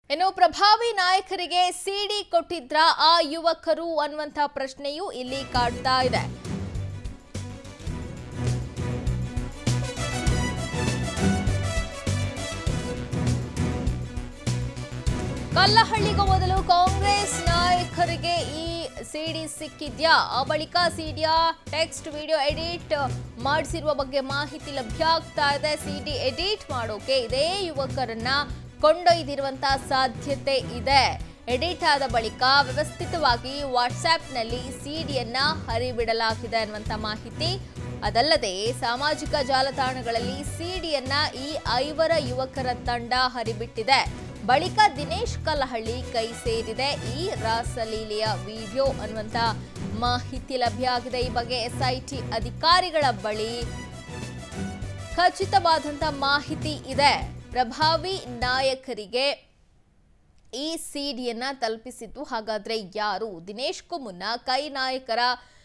ಇನ್ನು ಪ್ರಭಾವಿ ನಾಯಕರಿಗೆ ಸಿಡಿ ಕೊಟ್ಟಿದ್ರ ಆ ಯುವಕರು ಅನ್ನುವಂತ ಪ್ರಶ್ನೆಯೂ ಇಲ್ಲಿ ಕಾಡ್ತಾ ಇದೆ. ಕಲ್ಲಹಳ್ಳಿಗೂ ಮೊದಲು ಕಾಂಗ್ರೆಸ್ ನಾಯಕರಿಗೆ ಈ ಸಿಡಿ ಸಿಕ್ಕಿದ್ಯಾ? ಆ ಬಳಿಕ ಸಿಡಿಯ ಟೆಕ್ಸ್ಟ್ ವಿಡಿಯೋ ಎಡಿಟ್ ಮಾಡಿಸಿರುವ ಬಗ್ಗೆ ಮಾಹಿತಿ ಲಭ್ಯ ಆಗ್ತಾ ಇದೆ. ಸಿಡಿ ಎಡಿಟ್ ಮಾಡೋಕೆ ಇದೇ ಯುವಕರನ್ನ ಕೊಂಡೊಯ್ದಿರುವಂತಹ ಸಾಧ್ಯತೆ ಇದೆ. ಎಡಿಟ್ ಆದ ಬಳಿಕ ವ್ಯವಸ್ಥಿತವಾಗಿ ವಾಟ್ಸ್ಆಪ್ನಲ್ಲಿ ಸಿಡಿಯನ್ನ ಹರಿಬಿಡಲಾಗಿದೆ ಅನ್ನುವಂಥ ಮಾಹಿತಿ. ಅದಲ್ಲದೆ ಸಾಮಾಜಿಕ ಜಾಲತಾಣಗಳಲ್ಲಿ ಸಿಡಿಯನ್ನ ಈ 5 ಯುವಕರ ತಂಡ ಹರಿಬಿಟ್ಟಿದೆ. ಬಳಿಕ ದಿನೇಶ್ ಕಲ್ಲಹಳ್ಳಿ ಕೈ ಸೇರಿದೆ ಈ ರಾಸಲೀಲೆಯ ವಿಡಿಯೋ ಅನ್ನುವಂಥ ಮಾಹಿತಿ ಲಭ್ಯ ಆಗಿದೆ. ಈ ಬಗ್ಗೆ ಎಸ್ಐಟಿ ಅಧಿಕಾರಿಗಳ ಬಳಿ ಖಚಿತವಾದಂಥ ಮಾಹಿತಿ ಇದೆ. ಪ್ರಭಾವಿ ನಾಯಕರಿಗೆ ಈ ಸಿಡಿಯನ್ನ ತಲುಪಿಸಿದ್ದು ಹಾಗಾದ್ರೆ ಯಾರು? ದಿನೇಶ್ಗೂ ಮುನ್ನ ಕೈ ನಾಯಕರ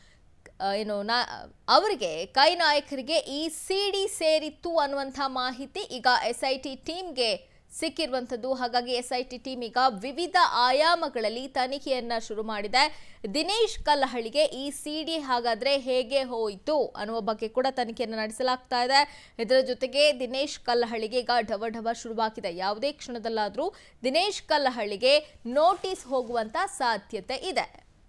ಅವರಿಗೆ ಕೈ ನಾಯಕರಿಗೆ ಈ ಸಿಡಿ ಸೇರಿತ್ತು ಅನ್ನುವಂಥ ಮಾಹಿತಿ ಈಗ ಎಸ್ಐಟಿ ಟೀಮ್ಗೆ ಸಿಕ್ಕಿರುವಂಥದ್ದು. ಹಾಗಾಗಿ ಎಸ್ಐಟಿ ಟೀಮ್ ಈಗ ವಿವಿಧ ಆಯಾಮಗಳಲ್ಲಿ ತನಿಖೆಯನ್ನ ಶುರು ಮಾಡಿದೆ. ದಿನೇಶ್ ಕಲ್ಲಹಳ್ಳಿಗೆ ಈ ಸಿಡಿ ಹಾಗಾದ್ರೆ ಹೇಗೆ ಹೋಯಿತು ಅನ್ನುವ ಬಗ್ಗೆ ಕೂಡ ತನಿಖೆಯನ್ನು ನಡೆಸಲಾಗ್ತಾ ಇದೆ. ಇದರ ಜೊತೆಗೆ ದಿನೇಶ್ ಕಲ್ಲಹಳ್ಳಿಗೆ ಈಗ ಢವಢವ ಶುರುವಾಗಿದೆ. ಯಾವುದೇ ಕ್ಷಣದಲ್ಲಾದರೂ ದಿನೇಶ್ ಕಲ್ಲಹಳ್ಳಿಗೆ ನೋಟಿಸ್ ಹೋಗುವಂತ ಸಾಧ್ಯತೆ ಇದೆ.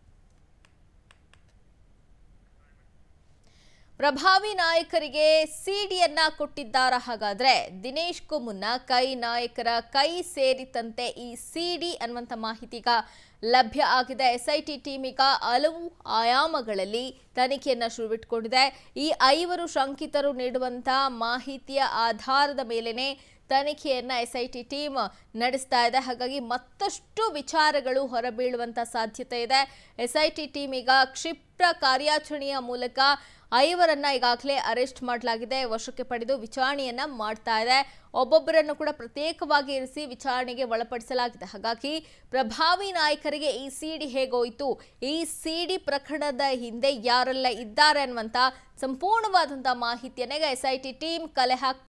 ಪ್ರಭಾವಿ ನಾಯಕರಿಗೆ ಸಿಡಿಯನ್ನ ಕೊಟ್ಟಿದ್ದಾರ? ಹಾಗಾದ್ರೆ ದಿನೇಶ್ಗೂ ಮುನ್ನ ಕೈ ನಾಯಕರ ಕೈ ಸೇರಿತಂತೆ ಈ ಸಿಡಿ ಅನ್ನುವಂಥ ಮಾಹಿತಿ ಈಗ ಲಭ್ಯ ಆಗಿದೆ. ಎಸ್ಐಟಿ ಟೀಮ್ ಈಗ ಹಲವು ಆಯಾಮಗಳಲ್ಲಿ ತನಿಖೆಯನ್ನ ಶುರುವಿಟ್ಕೊಂಡಿದೆ. ಈ 5 ಶಂಕಿತರು ನೀಡುವಂಥ ಮಾಹಿತಿಯ ಆಧಾರದ ಮೇಲೆನೆ ತನಿಖೆಯನ್ನ ಎಸ್ಐಟಿ ಟೀಮ್ ನಡೆಸ್ತಾ ಇದೆ. ಹಾಗಾಗಿ ಮತ್ತಷ್ಟು ವಿಚಾರಗಳು ಹೊರಬೀಳುವಂತ ಸಾಧ್ಯತೆ ಇದೆ. ಎಸ್ಐಟಿ ಟೀಮ್ ಈಗ ಕ್ಷಿಪ್ರ ಕಾರ್ಯಾಚರಣೆಯ ಮೂಲಕ 5ರನ್ನ ಈಗಾಗಲೇ ಅರೆಸ್ಟ್ ಮಾಡಲಾಗಿದೆ. ವಶಕ್ಕೆ ಪಡೆದು ವಿಚಾರಣೆಯನ್ನ ಮಾಡ್ತಾ ಇದೆ. ಒಬ್ಬೊಬ್ಬರನ್ನು ಕೂಡ ಪ್ರತ್ಯೇಕವಾಗಿ ಇರಿಸಿ ವಿಚಾರಣೆಗೆ ಒಳಪಡಿಸಲಾಗಿದೆ. ಹಾಗಾಗಿ ಪ್ರಭಾವಿ ನಾಯಕರಿಗೆ ಈ ಸಿಡಿ ಹೇಗೋಯ್ತು, ಈ ಸಿಡಿ ಪ್ರಕರಣದ ಹಿಂದೆ ಯಾರೆಲ್ಲ ಇದ್ದಾರೆ ಅನ್ನುವಂಥ ಸಂಪೂರ್ಣವಾದಂಥ ಮಾಹಿತಿಯನ್ನ ಎಸ್ಐಟಿ ಟೀಮ್ ಕಲೆ ಹಾಕ್ತಾ